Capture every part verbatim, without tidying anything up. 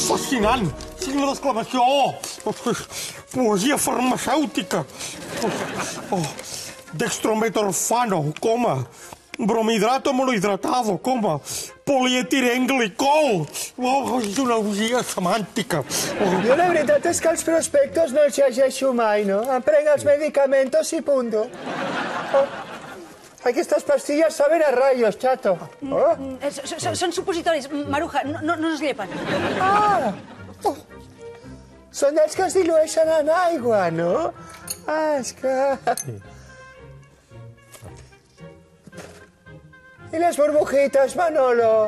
Fascinant! Signe d'exclamació! Poesia farmacèutica! Dextrometorfano, coma. Bromidrato monohidratado, coma. Polietilenglicol. És una orgia semàntica. Jo la veritat és que els prospectos no els llegeixo mai, no? Em prenc els medicamentos i punto. Aquestes pastilles saben a rayos, chato. Són supositoris, Maruja, no es llepen. Ah! Són dels que es dilueixen en aigua, no? Ah, és que... I les burbujitas, Manolo?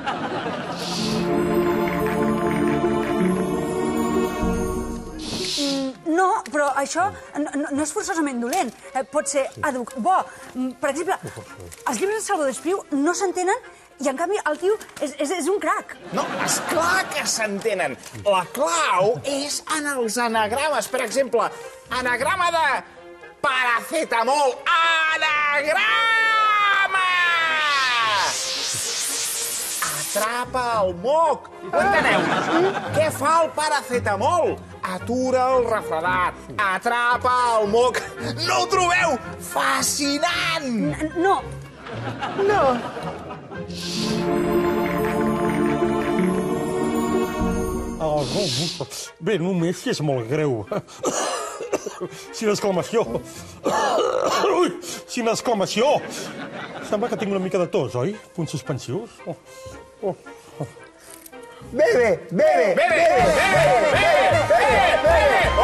No, però això no és forçosament dolent. Pot ser bo. Per exemple, els llibres de Salvador Espriu no s'entenen i, en canvi, el tio és un crac. No, esclar que s'entenen. La clau és en els anagrames. Per exemple, anagrama de paracetamol. Anagrama! Atrapa el moc. Ho enteneu? Què fa el paracetamol? Atura el refredat. Atrapa el moc. No ho trobeu? Fascinant! No. No. Bé, només si és molt greu. Sin exclamació. Ui, sin exclamació. Sembla que tinc una mica de tos, oi? Punts suspensius. Bebe, bebe, bebe, bebe, bebe, bebe.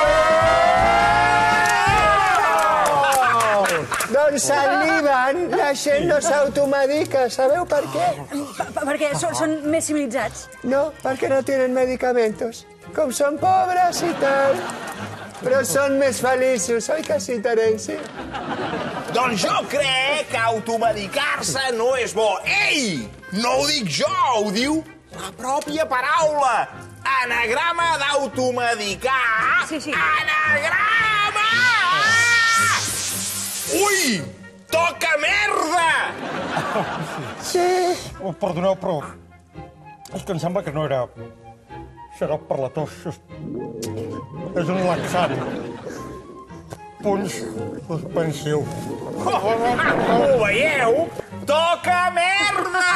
Doncs al Líban la gent no s'automedica. Sabeu per què? Perquè són més civilitzats. No, perquè no tenen medicamentos. Com són pobres i tal. Però són més feliços, oi que sí, Terenci? Doncs jo crec que automedicar-se no és bo. Ei! No ho dic jo, ho diu la pròpia paraula. Anagrama d'automedicar. Sí, sí. Anagrama! Ui! Toca merda! Sí. Perdoneu, però... És que em sembla que no era... xarop per la tos. És un laxant. Punts suspensius. Ho veieu? Toca merda!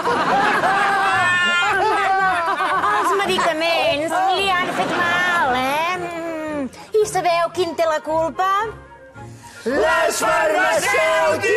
Els medicaments li han fet mal, eh? I sabeu qui en té la culpa? Les farmacèutiques!